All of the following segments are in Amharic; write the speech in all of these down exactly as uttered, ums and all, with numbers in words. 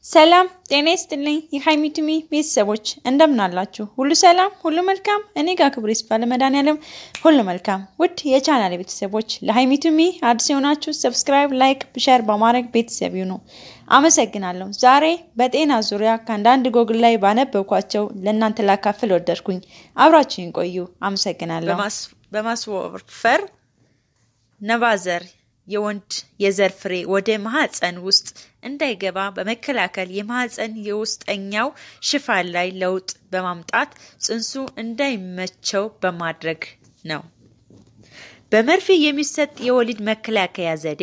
ሰላም ጤና ይስጥልኝ የሃይሚቱሚ ቤተሰቦች እንደምን አላችሁ ሁሉ ሰላም ሁሉ መልካም እኔ ጋር ክብር ይስፋ ለመድኃኒዓለም ሁሉ መልካም ውድ የቻናሌ ቤተሰቦች ለሃይሚቱሚ አዲስ ሆናችሁ ሰብስክራይብ ላይክ ሼር በማድረግ ቤተሰብ ይሁኑ አመሰግናለሁ ዛሬ በጤና ዙሪያ ከአንዳንድ ጎግል ላይ ባነበብኳቸው ለእናንተ ላካፍል ወደድኩኝ አብራችሁን ቆዩ አመሰግናለሁ በማስወፈር ነባዘር የወንድ የዘር ፍሬ ወደ ማህፀን ውስጥ እንዳይገባ በመከላከል የማህፀን የውስጠኛው ሽፋን ላይ ለውጥ በማምጣት ጽንሱ እንዳይመቸው በማድረግ ነው። በመርፊ የሚሰጥ የወሊድ መከላከያ ዘዴ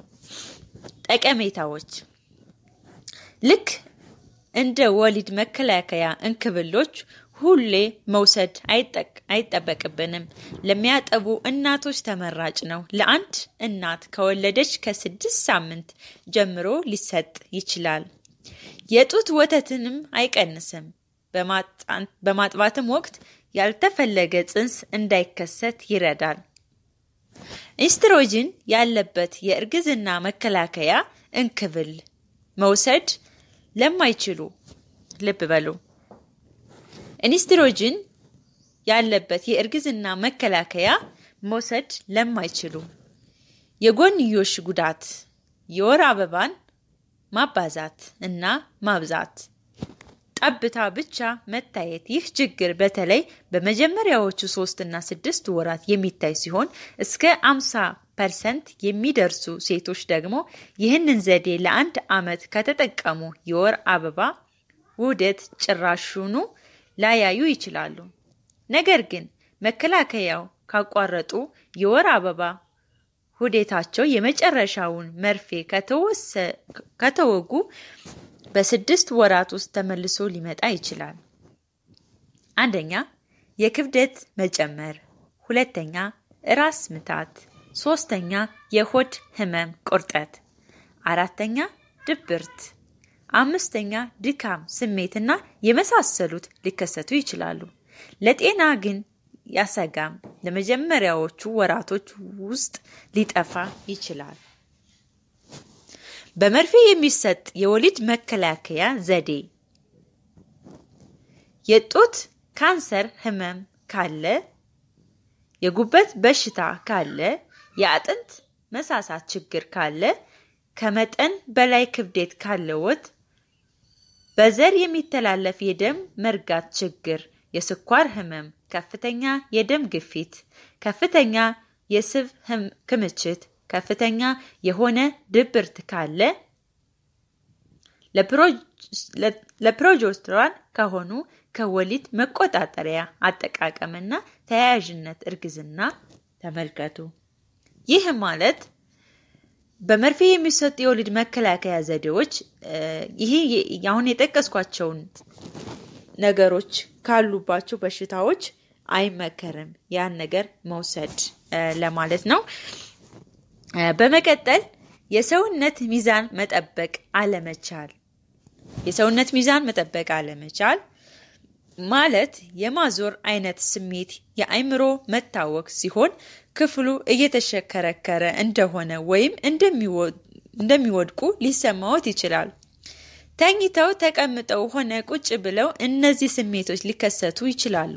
ጠቀሜታዎች ልክ እንደ ወሊድ መከላከያ እንክብሎች ሁሌ መውሰድ አይጠበቅብንም ለሚያጠቡ እናቶች ተመራጭ ነው ለአንድ እናት ከወለደች ከስድስት ሳምንት ጀምሮ ሊሰጥ ይችላል የጡት ወተትንም አይቀንስም በማጥባትም ወቅት ያልተፈለገ ጽንስ እንዳይከሰት ይረዳል ኢስትሮጅን ያለበት የእርግዝና መከላከያ እንክብል መውሰድ ለማይችሉ ልብ በሉ ኢስትሮጅን ያለበት የእርግዝና መከላከያ መውሰድ ለማይችሉ የጎንዮሽ ጉዳት የወር አበባን ማባዛት እና ማብዛት ጠብታ ብቻ መታየት ይህ ችግር በተለይ በመጀመሪያዎቹ ሶስት እና ስድስት ወራት የሚታይ ሲሆን እስከ ሃምሳ ፐርሰንት የሚደርሱ ሴቶች ደግሞ ይህንን ዘዴ ለአንድ አመት ከተጠቀሙ የወር አበባ ውደት ጭራሹኑ ላያዩ ይችላሉ ነገር ግን መከላከያው ካቋረጡ የወር አበባ ሁዴታቸው የመጨረሻውን መርፌ ከተወጉ በስድስት ወራት ውስጥ ተመልሶ ሊመጣ ይችላል አንደኛ የክብደት መጨመር ሁለተኛ ራስ ምታት ሶስተኛ የሆድ ህመም ቁርጠት አራተኛ ድብርት አምስተኛ ድካም ስሜትና የመሳሰሉት ሊከሰቱ ይችላሉ ለጤና ግን ያሰጋም ለመጀመሪያዎቹ ወራቶች ውስጥ ሊጠፋ ይችላል በመርፌ የሚሰጥ የወሊድ መከላከያ ዘዴ የጡት ካንሰር ህመም ካለ የጉበት በሽታ ካለ የአጥንት መሳሳት ችግር ካለ ከመጠን በላይ ክብደት ካለዎት በዘር የሚተላለፍ የደም መርጋት ችግር የስኳር ህመም ከፍተኛ የደም ግፊት ከፍተኛ የስብ ክምችት ከፍተኛ የሆነ ድብርት ካለ ለፕሮጀስትሮን ከሆኑ ከወሊድ መቆጣጠሪያ አጠቃቀምና ተያያዥነት እርግዝና ተመልከቱ ይህ ማለት በመርፌ የሚሰጥ የወሊድ መከላከያ ዘዴዎች ይሄ ያሁን የጠቀስኳቸው ነገሮች ካሉባቸው በሽታዎች አይመከርም ያን ነገር መውሰድ ለማለት ነው በመቀጠል የሰውነት ሚዛን መጠበቅ አለመቻል የሰውነት ሚዛን መጠበቅ አለመቻል ማለት የማዞር አይነት ስሜት የአይምሮ መታወክ ሲሆን ክፍሉ እየተሸከረከረ እንደሆነ ወይም እንደሚወድቁ ሊሰማዎት ይችላል ተኝተው ተቀምጠው ሆነ ቁጭ ብለው እነዚህ ስሜቶች ሊከሰቱ ይችላሉ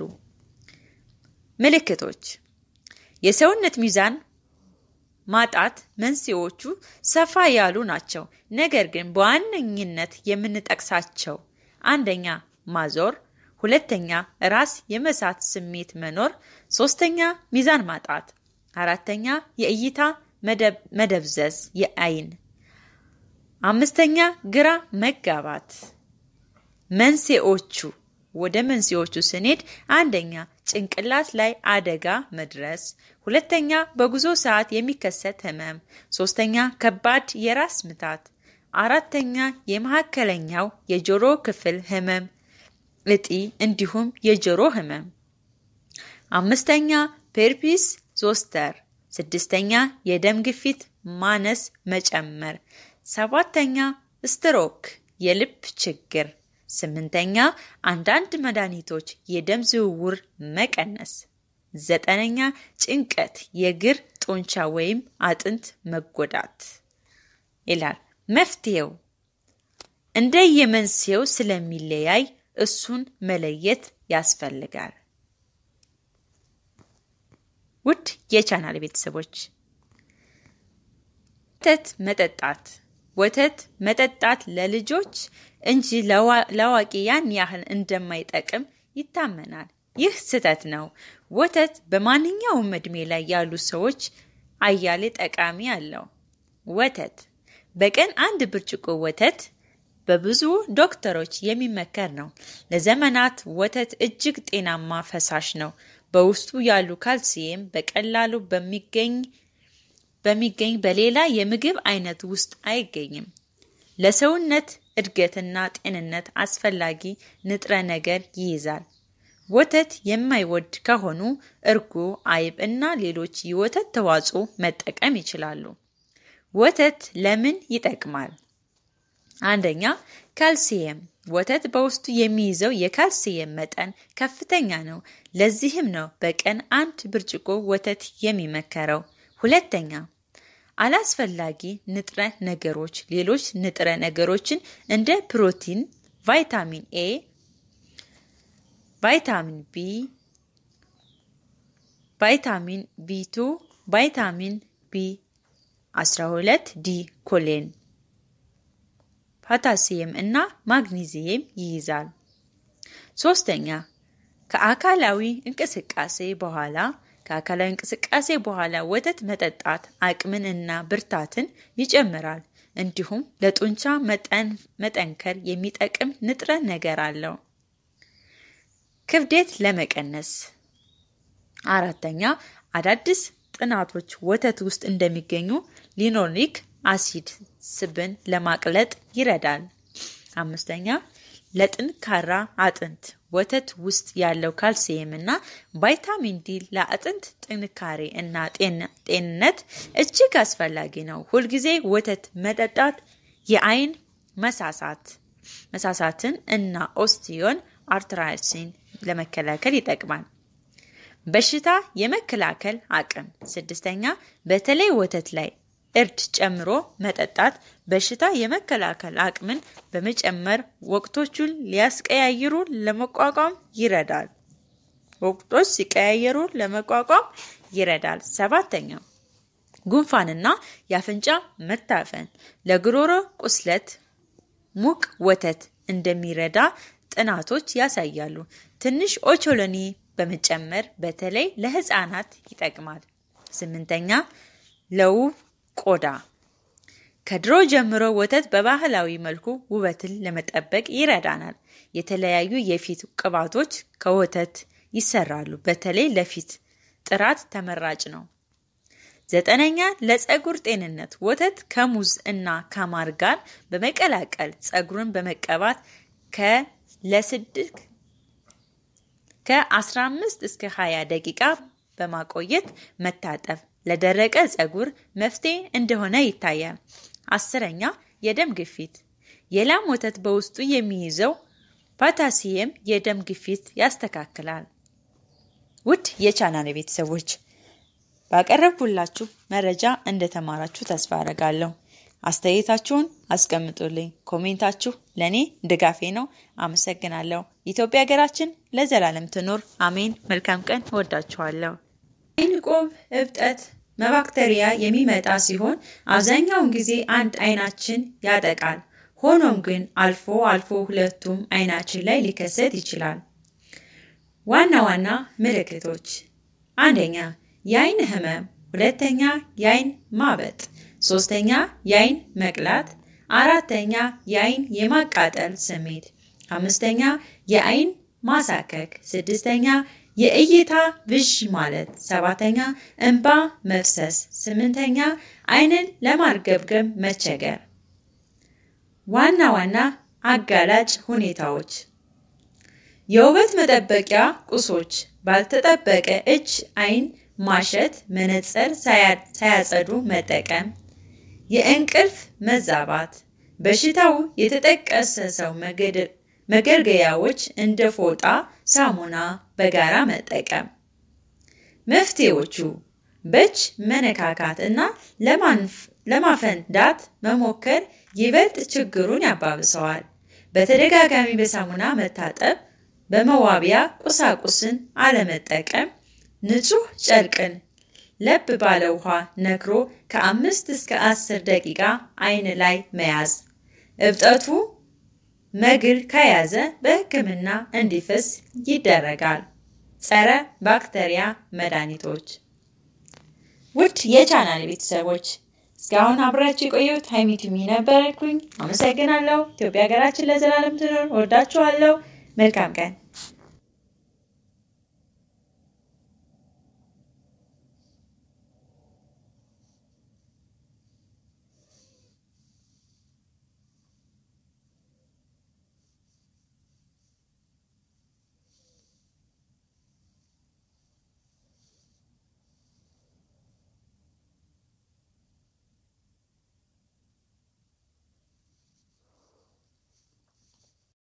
ምልክቶች የሰውነት ሚዛን ማጣት መንስኤዎቹ ሰፋ ያሉ ናቸው ነገር ግን በዋነኝነት የምንጠቅሳቸው አንደኛ ማዞር ሁለተኛ ራስ የመሳት ስሜት መኖር ሶስተኛ ሚዛን ማጣት አራተኛ የእይታ መደብዘዝ የአይን አምስተኛ ግራ መጋባት መንስኤዎቹ ወደ መንስኤዎቹ ስንሄድ አንደኛ ጭንቅላት ላይ አደጋ መድረስ ሁለተኛ በጉዞ ሰዓት የሚከሰት ህመም ሶስተኛ ከባድ የራስ ምታት አራተኛ የመሐከለኛው የጆሮ ክፍል ህመም እጢ እንዲሁም የጆሮ ህመም አምስተኛ ፐርፒስ ዞስተር ስድስተኛ የደም ግፊት ማነስ መጨመር ሰባተኛ ስትሮክ የልብ ችግር ስምንተኛ አንዳንድ መድኃኒቶች የደም ዝውውር መቀነስ ዘጠነኛ ጭንቀት የግር ጡንቻ ወይም አጥንት መጎዳት ይላል መፍትሄው እንደየመንስኤው ስለሚለያይ እሱን መለየት ያስፈልጋል። ውድ የቻናል ቤተሰቦች ወተት መጠጣት ወተት መጠጣት ለልጆች እንጂ ለአዋቂ ያን ያህል እንደማይጠቅም ይታመናል። ይህ ስህተት ነው። ወተት በማንኛውም እድሜ ላይ ያሉ ሰዎች አያሌ ጠቃሚ አለው። ወተት በቀን አንድ ብርጭቆ ወተት በብዙ ዶክተሮች የሚመከር ነው። ለዘመናት ወተት እጅግ ጤናማ ፈሳሽ ነው። በውስጡ ያሉ ካልሲየም በቀላሉ በሚገኝ በሚገኝ በሌላ የምግብ አይነት ውስጥ አይገኝም። ለሰውነት እድገትና ጤንነት አስፈላጊ ንጥረ ነገር ይይዛል። ወተት የማይወድ ከሆኑ እርጎ፣ አይብ እና ሌሎች የወተት ተዋጽኦ መጠቀም ይችላሉ። ወተት ለምን ይጠቅማል? አንደኛ ካልሲየም ወተት በውስጡ የሚይዘው የካልሲየም መጠን ከፍተኛ ነው። ለዚህም ነው በቀን አንድ ብርጭቆ ወተት የሚመከረው። ሁለተኛ አላስፈላጊ ንጥረ ነገሮች ሌሎች ንጥረ ነገሮችን እንደ ፕሮቲን፣ ቫይታሚን ኤ፣ ቫይታሚን ቢ፣ ቫይታሚን ቢ two፣ ቫይታሚን ቢ አስራ ሁለት፣ ዲ ኮሌን፣ ፖታሲየም እና ማግኒዚየም ይይዛል። ሶስተኛ ከአካላዊ እንቅስቃሴ በኋላ ከአካላዊ እንቅስቃሴ በኋላ ወተት መጠጣት አቅምን እና ብርታትን ይጨምራል። እንዲሁም ለጡንቻ መጠን መጠንከር የሚጠቅም ንጥረ ነገር አለው። ክብደት ለመቀነስ። አራተኛ አዳዲስ ጥናቶች ወተት ውስጥ እንደሚገኙ ሊኖሊክ አሲድ ስብን ለማቅለጥ ይረዳል። አምስተኛ ለጥንካራ አጥንት ወተት ውስጥ ያለው ካልሲየም እና ቫይታሚን ዲ ለአጥንት ጥንካሬ እና ጤንነት እጅግ አስፈላጊ ነው። ሁል ጊዜ ወተት መጠጣት የአይን መሳሳት መሳሳትን እና ኦስቲዮን አርትራይቲስን ለመከላከል ይጠቅማል። በሽታ የመከላከል አቅም። ስድስተኛ በተለይ ወተት ላይ እርድ ጨምሮ መጠጣት በሽታ የመከላከል አቅምን በመጨመር ወቅቶቹን ሊያስቀያይሩ ለመቋቋም ይረዳል። ወቅቶች ሲቀያየሩ ለመቋቋም ይረዳል። ሰባተኛ ጉንፋንና የአፍንጫ መታፈን ለጉሮሮ ቁስለት ሙቅ ወተት እንደሚረዳ ጥናቶች ያሳያሉ። ትንሽ ኦቾሎኒ በመጨመር በተለይ ለህፃናት ይጠቅማል። ስምንተኛ ለውብ ቆዳ ከድሮ ጀምሮ ወተት በባህላዊ መልኩ ውበትን ለመጠበቅ ይረዳናል። የተለያዩ የፊት ቅባቶች ከወተት ይሰራሉ። በተለይ ለፊት ጥራት ተመራጭ ነው። ዘጠነኛ ለፀጉር ጤንነት ወተት ከሙዝ እና ከማር ጋር በመቀላቀል ፀጉርን በመቀባት ከ ለስድስት ከአስራ አምስት እስከ ሃያ ደቂቃ በማቆየት መታጠብ ለደረቀ ፀጉር መፍትሄ እንደሆነ ይታያል። አስረኛ የደም ግፊት የላም ወተት በውስጡ የሚይዘው ፖታሲየም የደም ግፊት ያስተካክላል። ውድ የቻናሌ ቤተሰቦች ባቀረብኩላችሁ መረጃ እንደተማራችሁ ተስፋ አደርጋለሁ። አስተያየታችሁን አስቀምጡልኝ። ኮሜንታችሁ ለኔ ድጋፌ ነው። አመሰግናለሁ። ኢትዮጵያ ሀገራችን ለዘላለም ትኖር። አሜን። መልካም ቀን። ወዳችኋለሁ። አይንቆብ እብጠት በባክቴሪያ የሚመጣ ሲሆን አብዛኛውን ጊዜ አንድ አይናችን ያጠቃል። ሆኖም ግን አልፎ አልፎ ሁለቱም አይናችን ላይ ሊከሰት ይችላል። ዋና ዋና ምልክቶች አንደኛ የአይን ህመም፣ ሁለተኛ የአይን ማበጥ፣ ሶስተኛ የአይን መቅላት፣ አራተኛ የአይን የማቃጠል ስሜት፣ አምስተኛ የአይን ማሳከክ፣ ስድስተኛ የእይታ ብዥ ማለት፣ ሰባተኛ እንባ መፍሰስ፣ ስምንተኛ አይንን ለማርገብገብ መቸገር። ዋና ዋና አጋላጭ ሁኔታዎች የውበት መጠበቂያ ቁሶች፣ ባልተጠበቀ እጅ አይን ማሸት፣ መነጽር ሳያጸዱ መጠቀም፣ የእንቅልፍ መዛባት፣ በሽታው የተጠቀሰ ሰው መገርገያዎች እንደ ፎጣ፣ ሳሙና በጋራ መጠቀም። መፍትሄዎቹ በእጅ መነካካት እና ለማፈንዳት መሞከር ይበልጥ ችግሩን ያባብሰዋል። በተደጋጋሚ በሳሙና መታጠብ፣ በመዋቢያ ቁሳቁስን አለመጠቀም፣ ንጹህ ጨርቅን ለብ ባለ ውሃ ነክሮ ከአምስት እስከ አስር ደቂቃ አይን ላይ መያዝ። እብጠቱ መግል ከያዘ በሕክምና እንዲፈስ ይደረጋል። ጸረ ባክቴሪያ መድኃኒቶች። ውድ የቻናል ቤተሰቦች እስካሁን አብራችሁ የቆየሁት ሀይሚቱሚ ነበርኩኝ። አመሰግናለሁ። ኢትዮጵያ ሀገራችን ለዘላለም ትኖር። ወዳችኋለሁ። መልካም ቀን